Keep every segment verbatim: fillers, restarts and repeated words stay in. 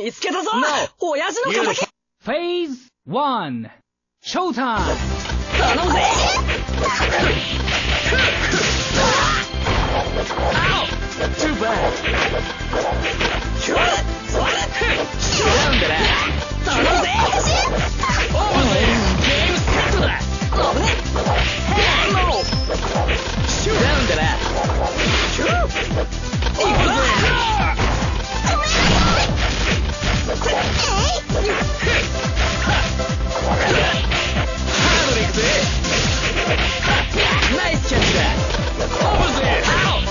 見つけたぞ。親父の敵。 フェーズワン、ショータイム。 頼むぜ。 Too bad. Shoot it! Swat it! Shoot down to that. 頼むぜ。 オーバーぜ。ゲームセットだ。 危ね。ヘイロー。 Shoot down to that. Shoot. オーバーぜ。ハードでいくぜ。ナイスキャッチだ。オーバーぜ。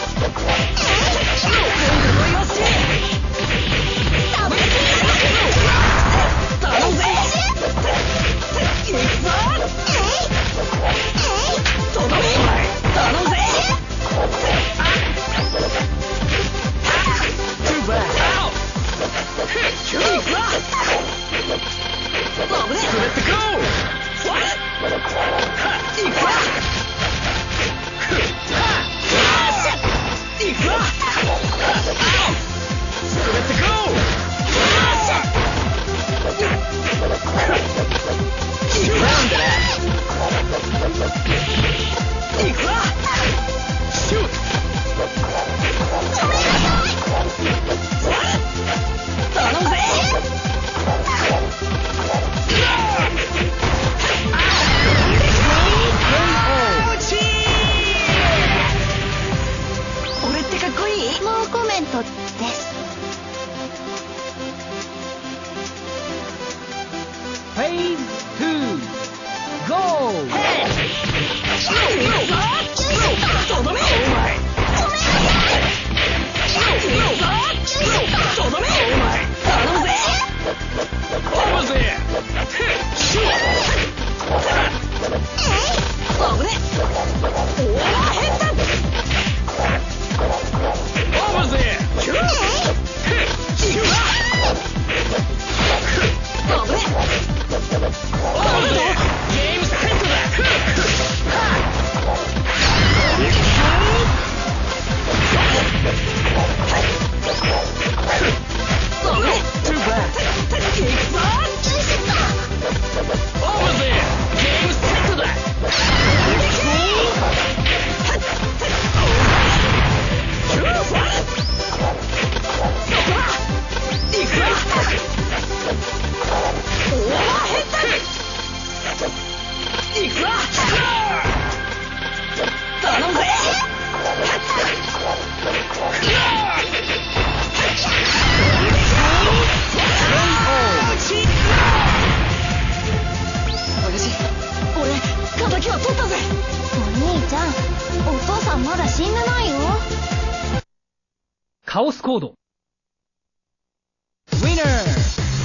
カオスコード。ウィナー。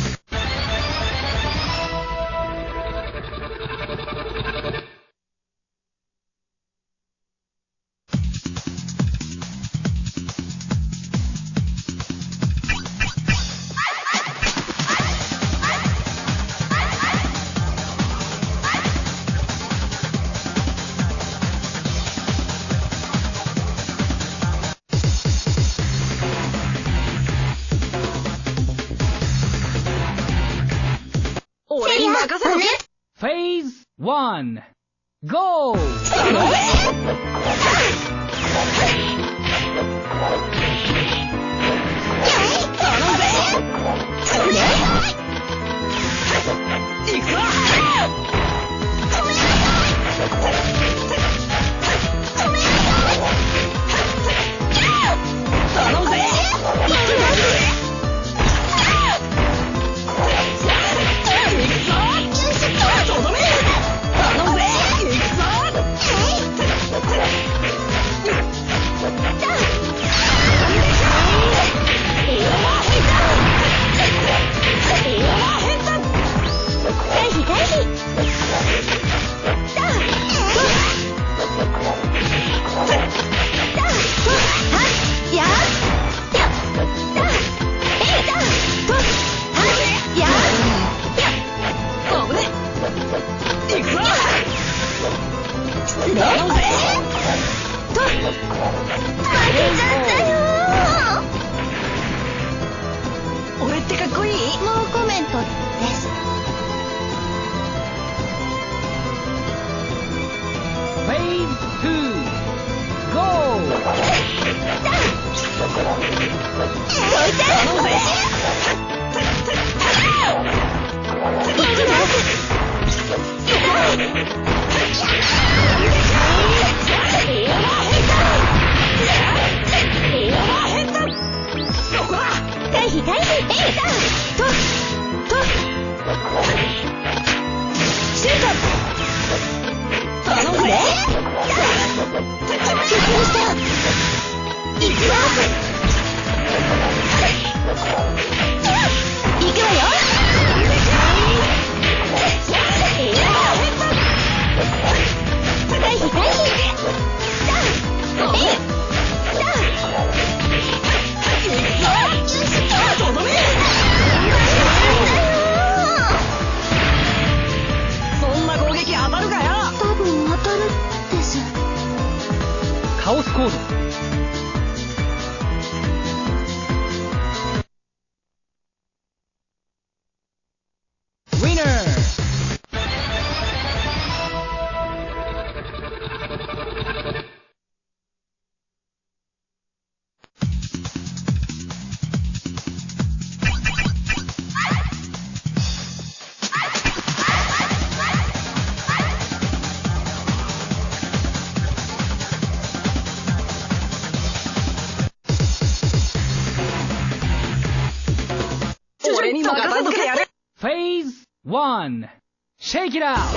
フェーズワン、ゴー。 Hey! カオスコード。ウィナー。 俺に任せとけやれ。 フェーズワン、シェイキットアウト。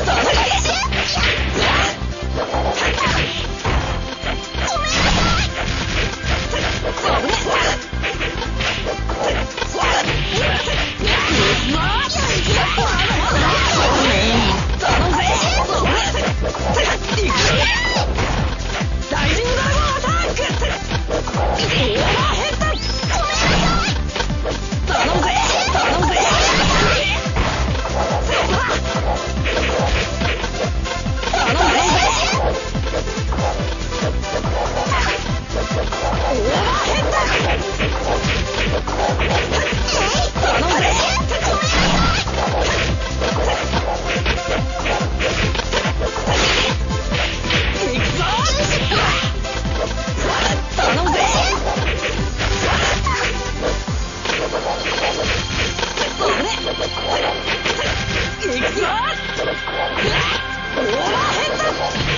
大神ドラゴンアタック。オーバーヘッド。頼むぜ頼むぜ。頼むぜ。オーバーヘッド。頼むぜ。いくぞ。頼むぜ。いくぞ。オーバーヘッド。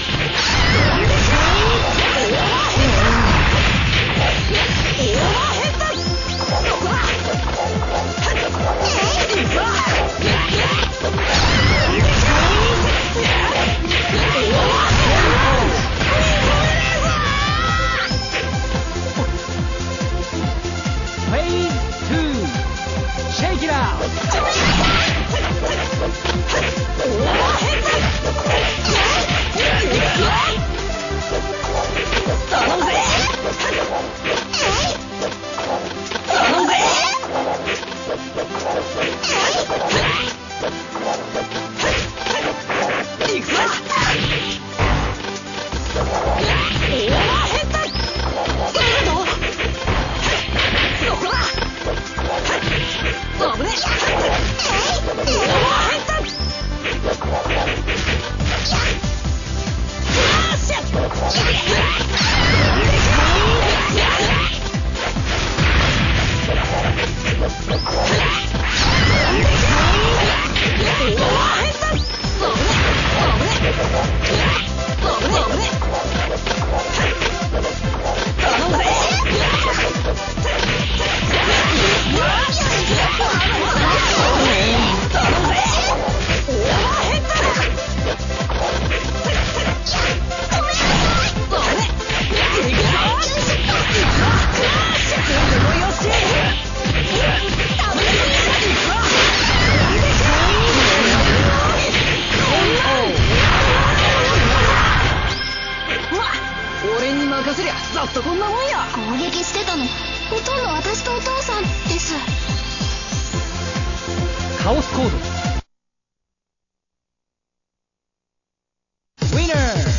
オーバーヘッド。オーバーヘッド。どこだ。いくぞ。 フェーズツー、シェイキットアウト。 オーバーヘッド。頼むぜ。頼むぜ。いくぞ。オーバーヘッド。どこだ。危ねえ。オーバーヘッド。俺に任せりゃざっとこんなもんや。 攻撃してたのほとんど私とお父さんです。 カオスコード。ウィナー。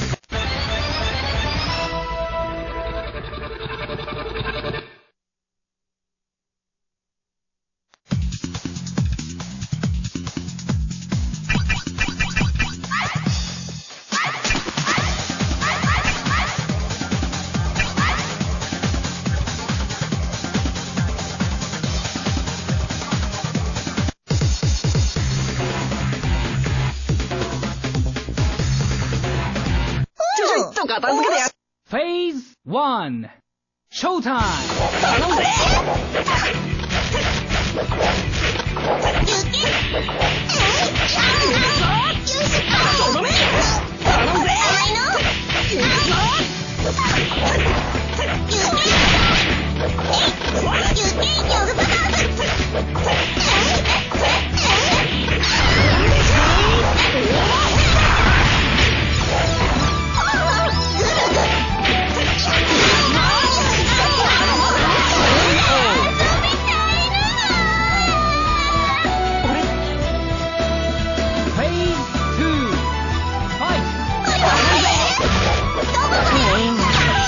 片付けてや。 フェーズワン、ショータイム。 頼むぜ。とどめ。頼むぜ。いくぞ。 フェーズツー、ファイト。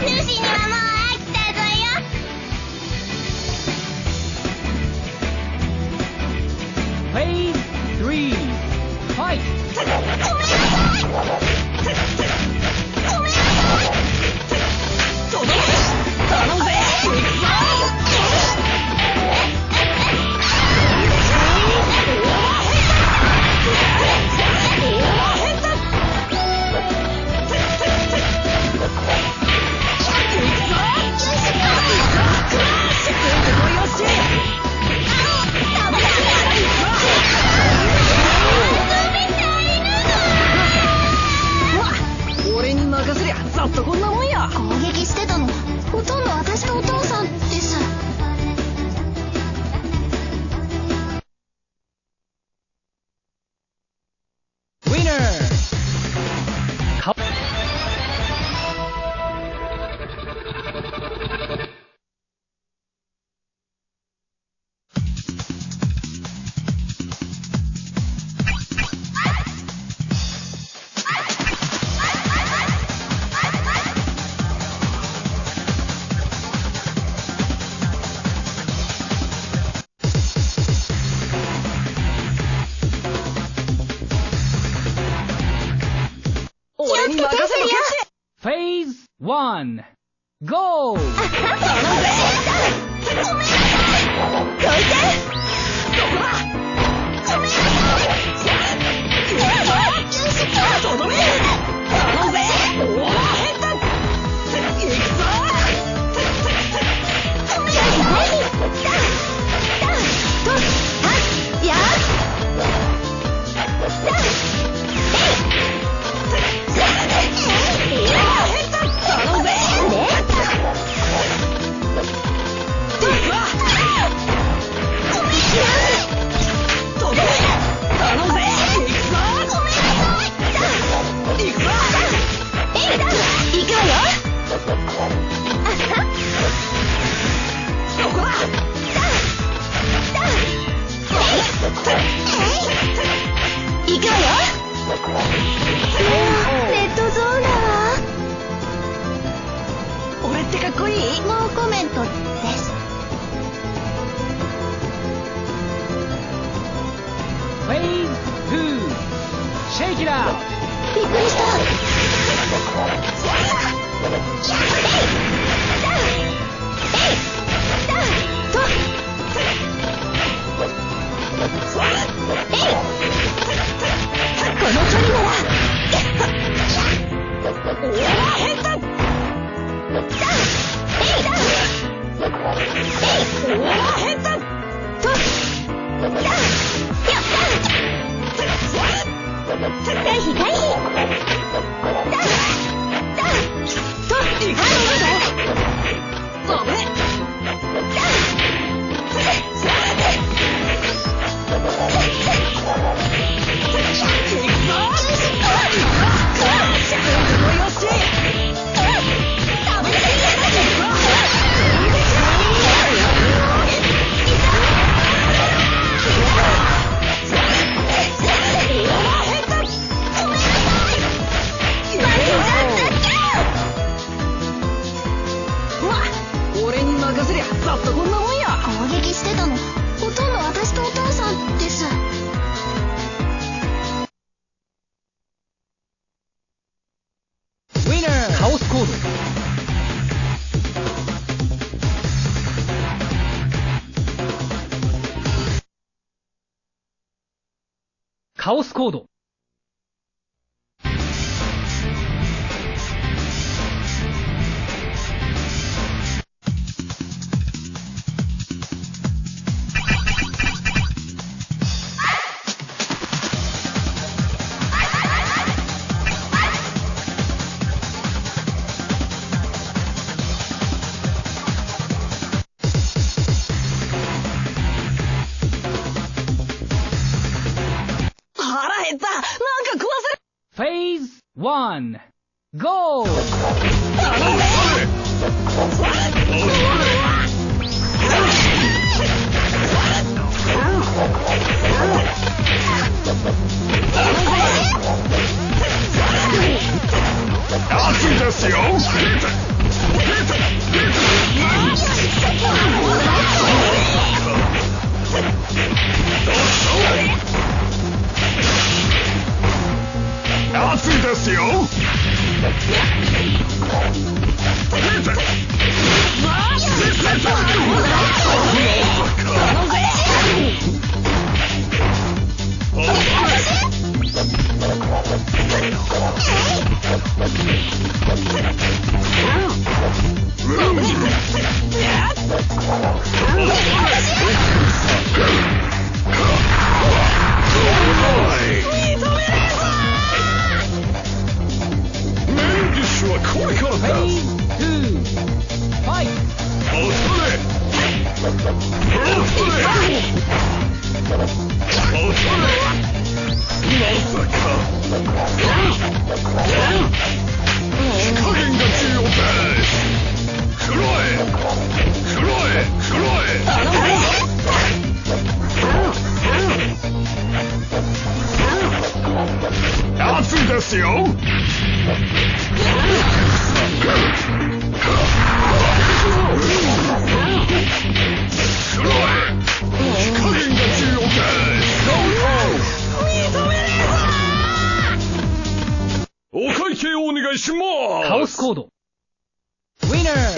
主にはもう飽きたぞよ。 フェイズスリー、ファイト。 ごめんなさい。ごめんなさい。 とどめ頼むぜ。行くぞ。俺に任せりゃざっとこんなもんや。 攻撃してたのほとんど私とお父さんです。 ウィナー。か俺に任せろ。 フェイズワン、ゴー。 ごめんなさい。どいて。どこだ。ごめんなさい。 とどめ頼むぜ。オーバーヘッド。行くぞ。 ごめんなさい。やっ行くわよ。レッドゾーンだわ。 俺ってかっこいい。 ノーコメントです。 フェイズツー、シェイキラー。 びっくりした。この距離ならオーバーヘッド。オーバーヘッド。回避回避。 俺に任せりゃざっとこんなもんや。 攻撃してたのほとんど私とお父さんです。 ウィナー。カオスコード。カオスコード。 腹減った。なんか食わせる。 フェイズワン、ゴー。 頼むぜ。 熱いですよ。 メインディッシュはこれからだ。 Phase two. Fight. おそれおそれおそれまさか火加減が重要です。フロエフロエフロエ熱いですよ。フロエ火加減が重要です。お会計をお願いします。 カオスコード。Winner!